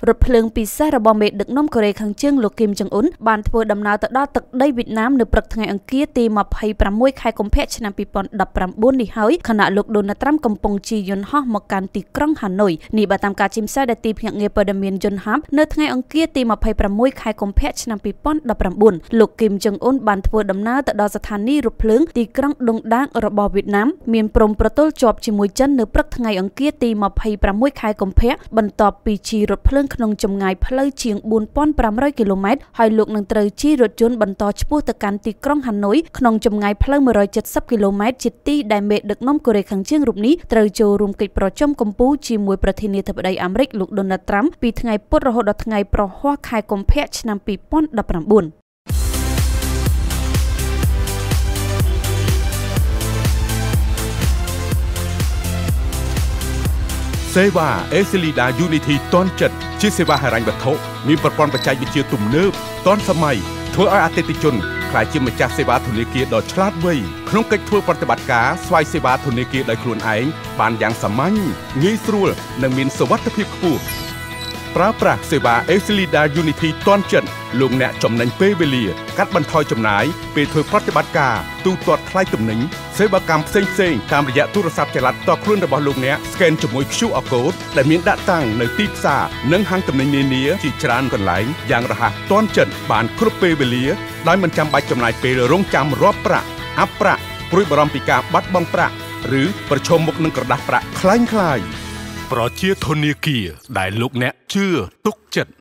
រថភ្លើងពិសេសរបស់មេដឹកនាំកូរ៉េខាងជើងលោកគីមចុងអ៊ុនបានធ្វើដំណើរទៅដល់ទឹកដីវៀតណាមនៅព្រឹកថ្ងៃអង្គារទី26ខែកុម្ភៈឆ្នាំ2019នេះហើយខណៈលោកដូណាល់ត្រាំកំពុងជិះយន្តហោះមកកាន់ទីក្រុងហាណូយនេះបើតាមការជិះផ្សាយដែលទីភ្នាក់ងារព័ត៌មានយន្តហោះនៅថ្ងៃអង្គារទី26ខែកុម្ភៈឆ្នាំ2019លោកគីមចុងអ៊ុនបានធ្វើដំណើរទៅដល់ស្ថានីយ៍រថភ្លើងទីក្រុងដុងដាងរបស់វៀតណាមមានព្រំប្រទល់ជាប់ជាមួយចិននៅព្រឹកថ្ងៃអង្គារទី26ខែកុម្ភៈបន្ទាប់ពីជិះរថភ្លើងក្នុងចម្ងាយផ្លូវជាង4500គីឡូម៉ែត្រហើយលោកនឹងត្រូវជិះរថយន្តបន្តឆ្ពោះទៅកាន់ទីក្រុងហាណូយក្នុងចម្ងាយផ្លូវ170គីឡូម៉ែត្រជាទីដែលមេដឹកនាំកូរ៉េខាងជើងរូបនេះត្រូវចូលរួមកិច្ចប្រជុំកំពូលជាមួយប្រធានាធិបតីអាមេរិកលោកដូណាល់ត្រាំពីថ្ងៃពុធរហូតដល់ថ្ងៃប្រហ័សខែកុម្ភៈឆ្នាំ2019 សេវាអេស៊ីលីដា Unity តនចិត្តជាសេវាហិរញ្ញវត្ថុមានប្រព័ន្ធបច្ចេកវិទ្យាទំនើបទាន់សម័យធ្វើឲ្យអតិថិជនក្លាយជាម្ចាស់សេវាធនាគារដ៏ឆ្លាតវៃក្នុងកិច្ចធ្វើប្រតិបត្តិការស្វ័យសេវាធនាគារដោយខ្លួនឯងបានយ៉ាងសាមញ្ញងាយស្រួលនិងមានសុវត្ថិភាពខ្ពស់ប្រើប្រាស់សេវា Eslida Unity ទាន់ចិត្តលោកអ្នកចំណេញពេលវេលាកាត់បន្ថយចំណាយពេលធ្វើប្រតិបត្តិការទូទាត់ថ្លៃទំនិញសេវាកម្មផ្សេងៗតាមរយៈទូរស័ព្ទចល័តផ្ទាល់ខ្លួនរបស់លោកអ្នកស្កេនជាមួយ QR Code ដែលមានដាក់តាំងនៅទីផ្សារនិងហាងទំនិញនានាជាច្រើនកន្លែងយ៉ាងរហ័សទាន់ចិត្តបានគ្រប់ពេលវេលាដោយមិនចាំបាច់ចំណាយពេលរង់ចាំរាប់ប្រាក់អាប់ប្រាក់ព្រួយបារម្ភពីការបាត់បង់ប្រាក់ឬប្រឈមមុខនឹងក្រដាសប្រាក់คล้ายៗប្រជាធនាគារដែលលោកអ្នកជឿទុកចិត្ត